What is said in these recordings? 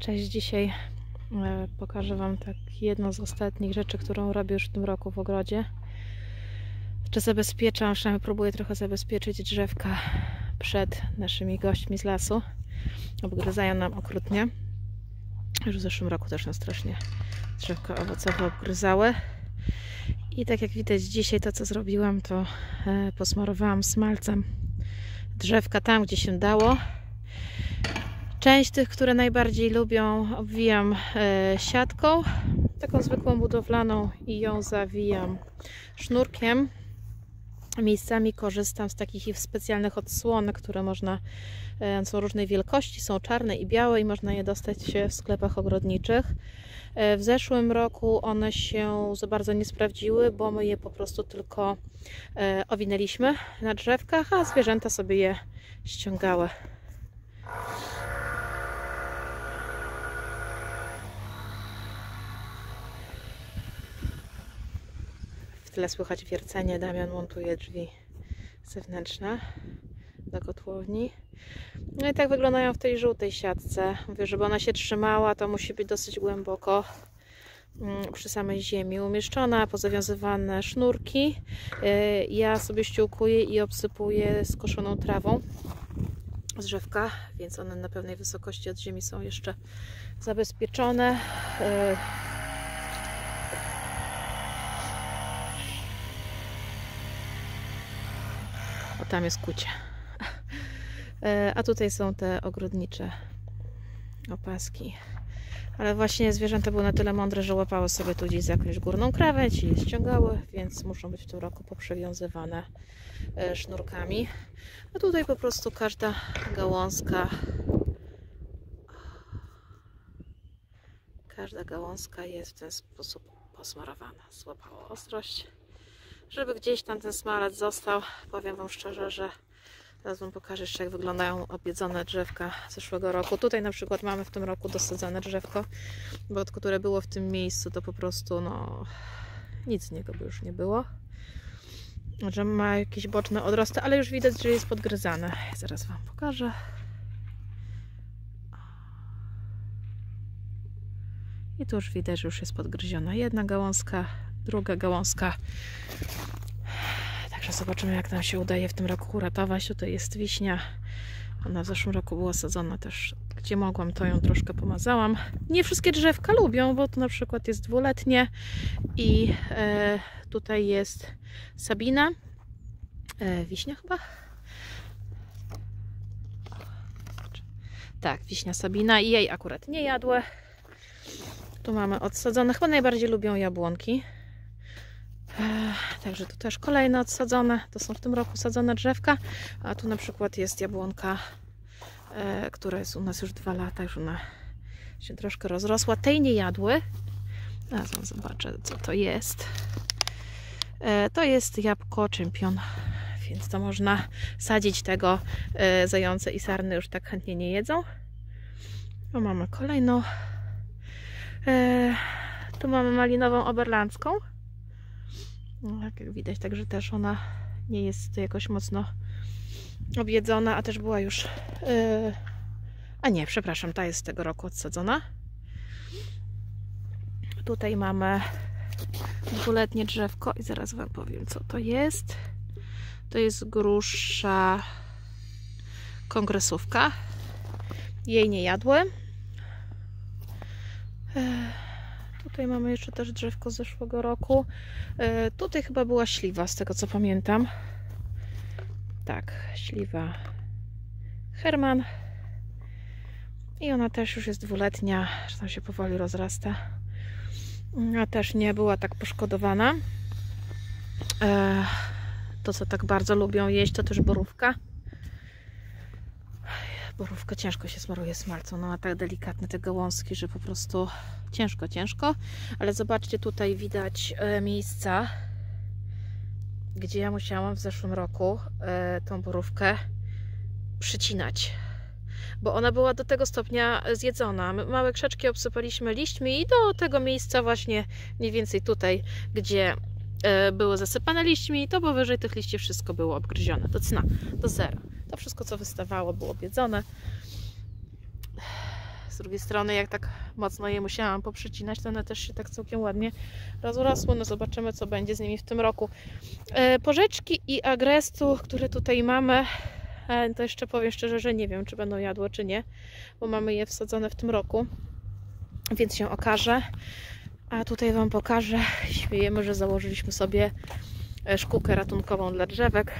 Cześć, dzisiaj pokażę Wam tak jedną z ostatnich rzeczy, którą robię już w tym roku w ogrodzie. Zabezpieczam, przynajmniej próbuję trochę zabezpieczyć drzewka przed naszymi gośćmi z lasu. Obgryzają nam okrutnie. Już w zeszłym roku też nas strasznie drzewka owocowe obgryzały. I tak jak widać dzisiaj to, co zrobiłam, to posmarowałam smalcem drzewka tam, gdzie się dało. Część tych, które najbardziej lubią, obwijam siatką, taką zwykłą budowlaną, i ją zawijam sznurkiem. Miejscami korzystam z takich specjalnych odsłonek, które są różnej wielkości, są czarne i białe i można je dostać w sklepach ogrodniczych. W zeszłym roku one się za bardzo nie sprawdziły, bo my je po prostu tylko owinęliśmy na drzewkach, a zwierzęta sobie je ściągały. W tle słychać wiercenie. Damian montuje drzwi zewnętrzne do kotłowni. No i tak wyglądają w tej żółtej siatce. Mówię, żeby ona się trzymała, to musi być dosyć głęboko przy samej ziemi umieszczona, pozawiązywane sznurki. Ja sobie ściółkuję i obsypuję skoszoną trawą z drzewka, więc one na pewnej wysokości od ziemi są jeszcze zabezpieczone. O, tam jest kucie. A tutaj są te ogrodnicze opaski. Ale właśnie zwierzęta były na tyle mądre, że łapały sobie tu gdzieś za jakąś górną krawędź i je ściągały, więc muszą być w tym roku poprzewiązywane sznurkami. A tutaj po prostu każda gałązka jest w ten sposób posmarowana. Złapało ostrość. Żeby gdzieś tam ten smalec został, powiem Wam szczerze, że teraz Wam pokażę jeszcze, jak wyglądają objedzone drzewka zeszłego roku. Tutaj na przykład mamy w tym roku dosadzone drzewko, bo które było w tym miejscu, to po prostu nic z niego by już nie było. Że ma jakieś boczne odrosty, ale już widać, że jest podgryzane. Zaraz Wam pokażę. I tu już widać, że już jest podgryziona jedna gałązka, druga gałązka. Także zobaczymy, jak nam się udaje w tym roku uratować. Tutaj jest wiśnia. Ona w zeszłym roku była sadzona też, gdzie mogłam, to ją troszkę pomazałam. Nie wszystkie drzewka lubią, bo tu na przykład jest dwuletnie i tutaj jest Sabina. Wiśnia chyba? Tak, wiśnia Sabina i jej akurat nie jadłe. Tu mamy odsadzone. Chyba najbardziej lubią jabłonki. Także tu też kolejne odsadzone. To są w tym roku sadzone drzewka. A tu na przykład jest jabłonka, która jest u nas już 2 lata. Już ona się troszkę rozrosła. Tej nie jadły. Zaraz zobaczę, co to jest. To jest jabłko czempion. Więc to można sadzić tego. Zające i sarny już tak chętnie nie jedzą. O, mamy kolejną. Tu mamy malinową oberlandzką. Jak widać, także też ona nie jest jakoś mocno objedzona, a też była już... A nie, przepraszam, ta jest z tego roku odsadzona. Tutaj mamy dwuletnie drzewko i zaraz Wam powiem, co to jest. To jest grusza kongresówka. Jej nie jadły. Tutaj mamy jeszcze też drzewko z zeszłego roku. Tutaj chyba była śliwa, z tego co pamiętam. Tak, śliwa Herman. I ona też już jest dwuletnia, że tam się powoli rozrasta. A też nie była tak poszkodowana. To, co tak bardzo lubią jeść, to też borówka. Borówka ciężko się smaruje smalcą. No, ma tak delikatne te gałązki, że po prostu ciężko. Ale zobaczcie, tutaj widać miejsca, gdzie ja musiałam w zeszłym roku tą borówkę przycinać. Bo ona była do tego stopnia zjedzona. My małe krzeczki obsypaliśmy liśćmi i do tego miejsca właśnie mniej więcej tutaj, gdzie były zasypane liśćmi, to powyżej tych liści wszystko było obgryzione do cna, do zera. To wszystko, co wystawało, było objedzone. drugiej strony, jak tak mocno je musiałam poprzecinać, to one też się tak całkiem ładnie rozrosły. No zobaczymy, co będzie z nimi w tym roku. Porzeczki i agrestu, które tutaj mamy, to jeszcze powiem szczerze, że nie wiem, czy będą jadły, czy nie, bo mamy je wsadzone w tym roku, więc się okaże. A tutaj Wam pokażę, śmiejemy, że założyliśmy sobie szkółkę ratunkową dla drzewek.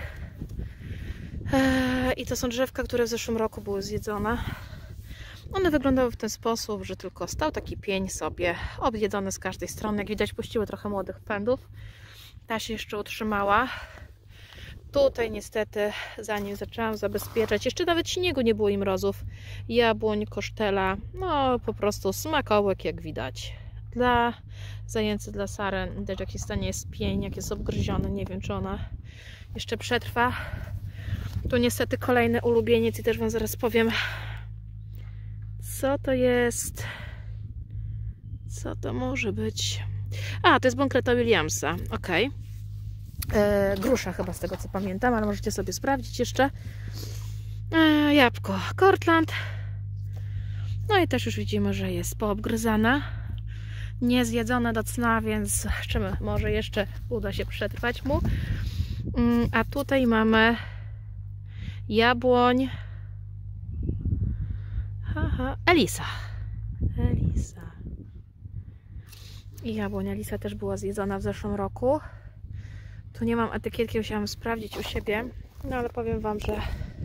I to są drzewka, które w zeszłym roku były zjedzone. One wyglądały w ten sposób, że tylko stał taki pień sobie, objedzony z każdej strony. Jak widać, puściły trochę młodych pędów. Ta się jeszcze utrzymała. Tutaj niestety, zanim zaczęłam zabezpieczać, jeszcze nawet śniegu nie było i mrozów. Jabłoń, kosztela, no po prostu smakołek, jak widać. Dla zajęcy, dla saren, widać, jaki stanie jest pień, jak jest obgryziony. Nie wiem, czy ona jeszcze przetrwa. Tu niestety kolejny ulubieniec i też Wam zaraz powiem, co to jest. Co to może być? A, to jest Bonkreta Williamsa. Ok. Grusza chyba, z tego co pamiętam, ale możecie sobie sprawdzić jeszcze. Jabłko Cortland. No i też już widzimy, że jest poobgryzana. Nie zjedzone do cna, więc może jeszcze uda się przetrwać mu. A tutaj mamy jabłoń Elisa. I jabłoń Elisa też była zjedzona w zeszłym roku. Tu nie mam etykietki, musiałam sprawdzić u siebie, no ale powiem Wam, że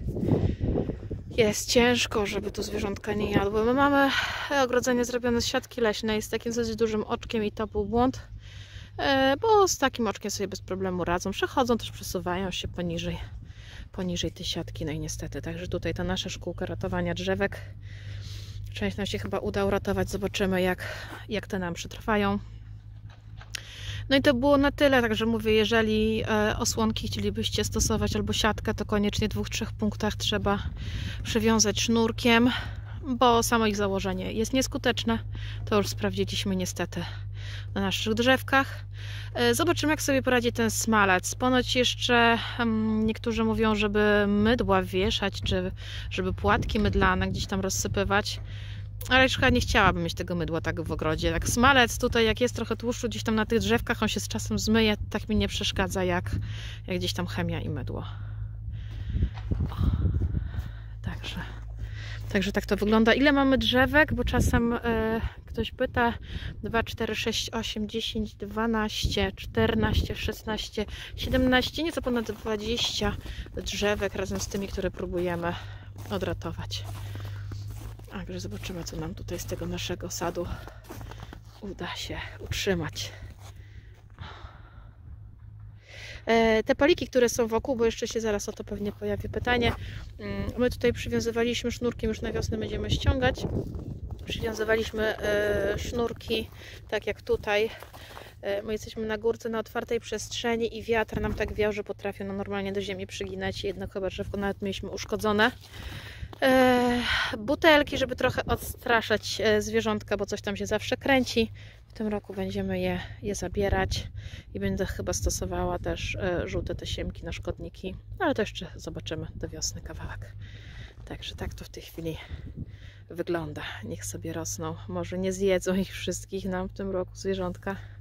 jest ciężko, żeby tu zwierzątka nie jadły. My mamy ogrodzenie zrobione z siatki leśnej z takim dosyć dużym oczkiem i to był błąd, bo z takim oczkiem sobie bez problemu radzą. Przechodzą, też przesuwają się poniżej tej siatki, no i niestety. Także tutaj ta nasza szkółka ratowania drzewek. Część nam się chyba uda uratować, zobaczymy jak te nam przetrwają. No i to było na tyle, także mówię, jeżeli osłonki chcielibyście stosować albo siatkę, to koniecznie w 2-3 punktach trzeba przywiązać sznurkiem, bo samo ich założenie jest nieskuteczne. To już sprawdziliśmy niestety na naszych drzewkach. Zobaczymy, jak sobie poradzi ten smalec. Ponoć jeszcze niektórzy mówią, żeby mydła wieszać, czy żeby płatki mydlane gdzieś tam rozsypywać. Ale już chyba nie chciałabym mieć tego mydła tak w ogrodzie. Tak smalec tutaj, jak jest trochę tłuszczu gdzieś tam na tych drzewkach, on się z czasem zmyje. Tak mi nie przeszkadza jak gdzieś tam chemia i mydło. O. Także tak to wygląda. Ile mamy drzewek? Bo czasem ktoś pyta. 2, 4, 6, 8, 10, 12, 14, 16, 17, nieco ponad 20 drzewek razem z tymi, które próbujemy odratować. Także zobaczymy, co nam tutaj z tego naszego sadu uda się utrzymać. Te paliki, które są wokół, bo jeszcze się zaraz o to pewnie pojawi pytanie. My tutaj przywiązywaliśmy sznurkiem, już na wiosnę będziemy ściągać. Przywiązywaliśmy sznurki, tak jak tutaj. My jesteśmy na górce, na otwartej przestrzeni i wiatr nam tak wiał, że potrafił normalnie do ziemi przyginać. Jedno chyba drzewko nawet mieliśmy uszkodzone. Butelki, żeby trochę odstraszać zwierzątka, bo coś tam się zawsze kręci. W tym roku będziemy je zabierać i będę chyba stosowała też żółte tasiemki na szkodniki, ale to jeszcze zobaczymy do wiosny kawałek. Także tak to w tej chwili wygląda. Niech sobie rosną. Może nie zjedzą ich wszystkich nam w tym roku zwierzątka.